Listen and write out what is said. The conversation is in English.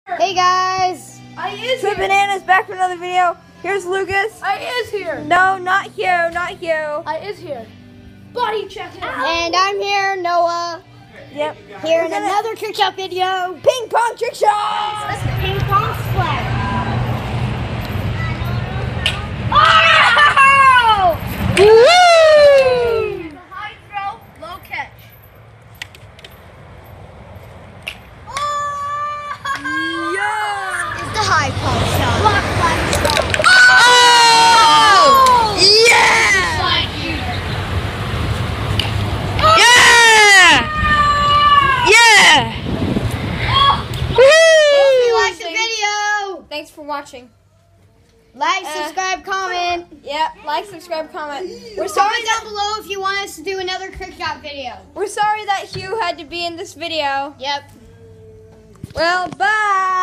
Hey guys! Sweet Banana's back for another video. Here's Lucas. I is here. No, not Hugh, not Hugh. I is here. Body check it out. And I'm here, Noah. Yep. Here in another trick shot video. Ping pong trick shot! Let's ping pong splash. Oh! The high throw, low catch. Yeah! It's the high pump shot. Oh! Yeah! Yeah! Yeah! Hope you liked the video. Thanks for watching. Like, subscribe, comment. Yeah, like, subscribe, comment. We're sorry down below if you want us to do another trick shot video. We're sorry that Hugh had to be in this video. Yep. Well, bye!